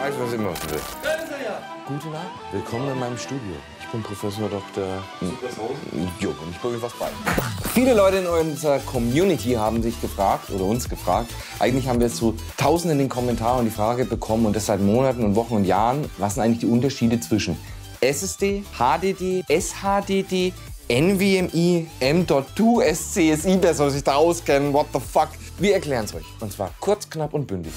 weiß, was ich machen will. Gute Nacht. Willkommen in meinem Studio. Ich bin Professor Dr. Jo, und ich bringe euch was bei. Viele Leute in unserer Community haben sich gefragt, oder uns gefragt, eigentlich haben wir zu Tausenden in den Kommentaren die Frage bekommen, und das seit Monaten und Wochen und Jahren, was sind eigentlich die Unterschiede zwischen SSD, HDD, SHDD, NVMe, M.2, SCSI, wer soll sich da auskennen, what the fuck? Wir erklären es euch, und zwar kurz, knapp und bündig.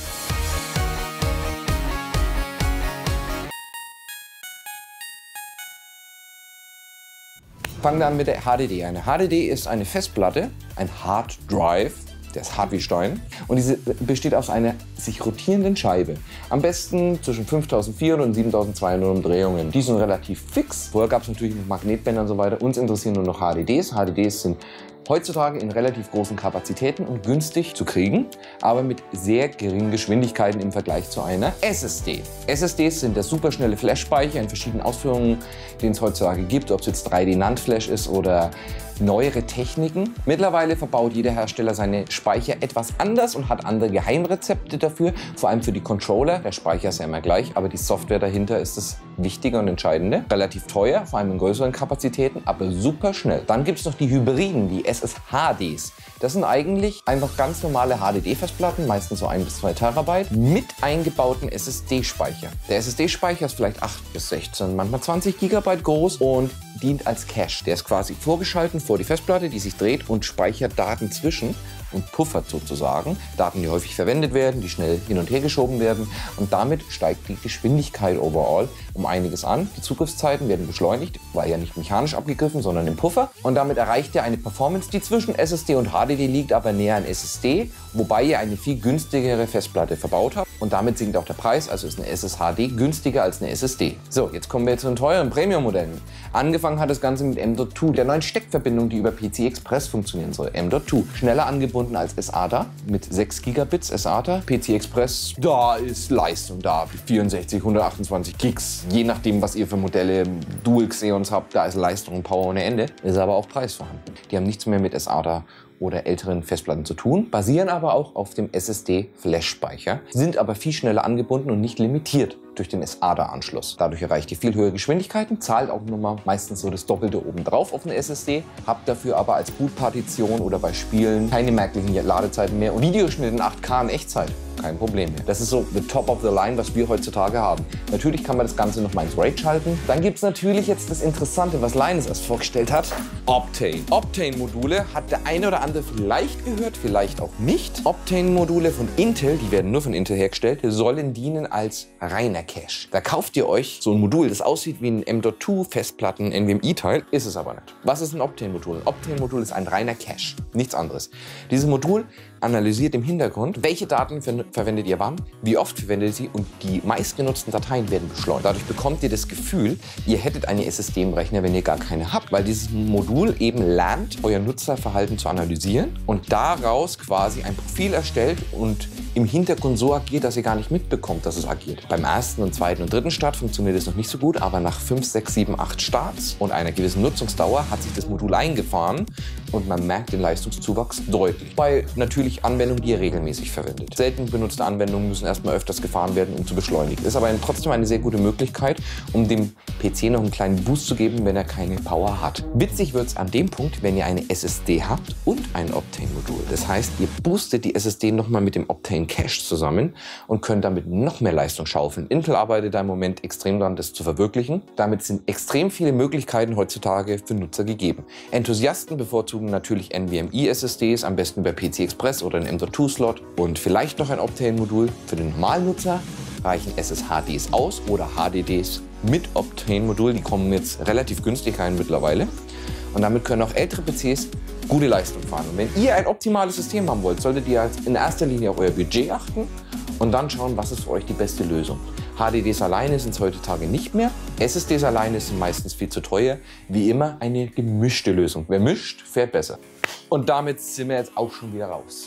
Fangen wir an mit der HDD. Eine HDD ist eine Festplatte, ein Hard Drive, der ist hart wie Stein, und diese besteht aus einer sich rotierenden Scheibe. Am besten zwischen 5400 und 7200 Umdrehungen. Die sind relativ fix. Vorher gab es natürlich noch Magnetbänder und so weiter. Uns interessieren nur noch HDDs. HDDs sind heutzutage in relativ großen Kapazitäten und günstig zu kriegen, aber mit sehr geringen Geschwindigkeiten im Vergleich zu einer SSD. SSDs sind der superschnelle Flash-Speicher in verschiedenen Ausführungen, den es heutzutage gibt, ob es jetzt 3D-NAND-Flash ist oder neuere Techniken. Mittlerweile verbaut jeder Hersteller seine Speicher etwas anders und hat andere Geheimrezepte dafür, vor allem für die Controller. Der Speicher ist ja immer gleich, aber die Software dahinter ist das Wichtige und Entscheidende. Relativ teuer, vor allem in größeren Kapazitäten, aber super schnell. Dann gibt es noch die Hybriden, die SSHDs. Das sind eigentlich einfach ganz normale HDD-Festplatten, meistens so 1 bis 2 Terabyte, mit eingebauten SSD-Speicher. Der SSD-Speicher ist vielleicht 8 bis 16, manchmal 20 Gigabyte groß und dient als Cache. Der ist quasi vorgeschaltet vor die Festplatte, die sich dreht und speichert Daten zwischen und puffert sozusagen. Daten, die häufig verwendet werden, die schnell hin und her geschoben werden, und damit steigt die Geschwindigkeit overall um einiges an. Die Zugriffszeiten werden beschleunigt, weil ja nicht mechanisch abgegriffen, sondern im Puffer, und damit erreicht ihr eine Performance, die zwischen SSD und HDD liegt, aber näher an SSD, wobei ihr eine viel günstigere Festplatte verbaut habt, und damit sinkt auch der Preis, also ist eine SSHD günstiger als eine SSD. So, jetzt kommen wir zu den teuren Premium-Modellen. Angefangen hat das Ganze mit M.2, der neuen Steckverbindung, die über PCI Express funktionieren soll. M.2, schneller angebunden als SATA mit 6 Gigabits SATA. PCI Express, da ist Leistung da, 64, 128 Gigs, je nachdem, was ihr für Modelle Dual Xeons habt, da ist Leistung und Power ohne Ende, ist aber auch Preis vorhanden. Die haben nichts mehr mit SATA oder älteren Festplatten zu tun, basieren aber auch auf dem SSD-Flash-Speicher, sind aber viel schneller angebunden und nicht limitiert durch den SATA-Anschluss. Dadurch erreicht ihr viel höhere Geschwindigkeiten, zahlt auch nochmal meistens so das Doppelte obendrauf auf eine SSD, habt dafür aber als Bootpartition oder bei Spielen keine merklichen Ladezeiten mehr und Videoschnitt in 8K in Echtzeit. Kein Problem mehr. Das ist so the top of the line, was wir heutzutage haben. Natürlich kann man das Ganze noch mal ins RAID schalten. Dann gibt es natürlich jetzt das Interessante, was Linus erst vorgestellt hat. Optane. Optane-Module hat der eine oder andere vielleicht gehört, vielleicht auch nicht. Optane-Module von Intel, die werden nur von Intel hergestellt, sollen dienen als reiner Cache. Da kauft ihr euch so ein Modul, das aussieht wie ein M.2 Festplatten NVMe-Teil, ist es aber nicht. Was ist ein Optane-Modul? Ein Optane-Modul ist ein reiner Cache, nichts anderes. Dieses Modul analysiert im Hintergrund, welche Daten verwendet ihr wann, wie oft verwendet ihr sie, und die meistgenutzten Dateien werden beschleunigt. Dadurch bekommt ihr das Gefühl, ihr hättet eine SSD im Rechner, wenn ihr gar keine habt, weil dieses Modul eben lernt, euer Nutzerverhalten zu analysieren und daraus quasi ein Profil erstellt und im Hintergrund so agiert, dass ihr gar nicht mitbekommt, dass es agiert. Beim ersten und zweiten und dritten Start funktioniert es noch nicht so gut, aber nach 5, 6, 7, 8 Starts und einer gewissen Nutzungsdauer hat sich das Modul eingefahren und man merkt den Leistungszuwachs deutlich. Bei natürlich Anwendungen, die ihr regelmäßig verwendet. Selten benutzte Anwendungen müssen erstmal öfters gefahren werden, um zu beschleunigen. Ist aber trotzdem eine sehr gute Möglichkeit, um dem PC noch einen kleinen Boost zu geben, wenn er keine Power hat. Witzig wird es an dem Punkt, wenn ihr eine SSD habt und ein Optane-Modul. Das heißt, ihr boostet die SSD nochmal mit dem Optane Cache zusammen und könnt damit noch mehr Leistung schaufeln. Intel arbeitet da im Moment extrem daran, das zu verwirklichen. Damit sind extrem viele Möglichkeiten heutzutage für Nutzer gegeben. Enthusiasten bevorzugen natürlich NVMe-SSDs, am besten über PCI Express oder einen M.2-Slot und vielleicht noch ein Optane-Modul. Für den normalen Nutzer reichen SSHDs aus oder HDDs mit Optane-Modul. Die kommen jetzt relativ günstig rein mittlerweile. Und damit können auch ältere PCs gute Leistung fahren. Und wenn ihr ein optimales System haben wollt, solltet ihr in erster Linie auf euer Budget achten und dann schauen, was ist für euch die beste Lösung. HDDs alleine sind es heutzutage nicht mehr. SSDs alleine sind meistens viel zu teuer. Wie immer eine gemischte Lösung. Wer mischt, fährt besser. Und damit sind wir jetzt auch schon wieder raus.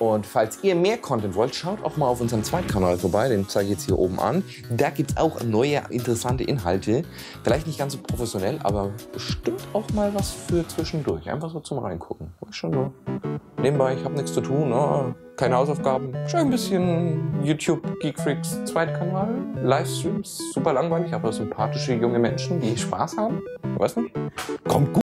Und falls ihr mehr Content wollt, schaut auch mal auf unserem zweiten Kanal vorbei, den zeige ich jetzt hier oben an. Da gibt es auch neue, interessante Inhalte. Vielleicht nicht ganz so professionell, aber bestimmt auch mal was für zwischendurch. Einfach so zum Reingucken. Schon so. Nebenbei, ich habe nichts zu tun, keine Hausaufgaben. Schau ein bisschen YouTube Geek Freaks zweiten Kanal, Livestreams, super langweilig, aber sympathische junge Menschen, die Spaß haben. Weiß nicht. Kommt gut.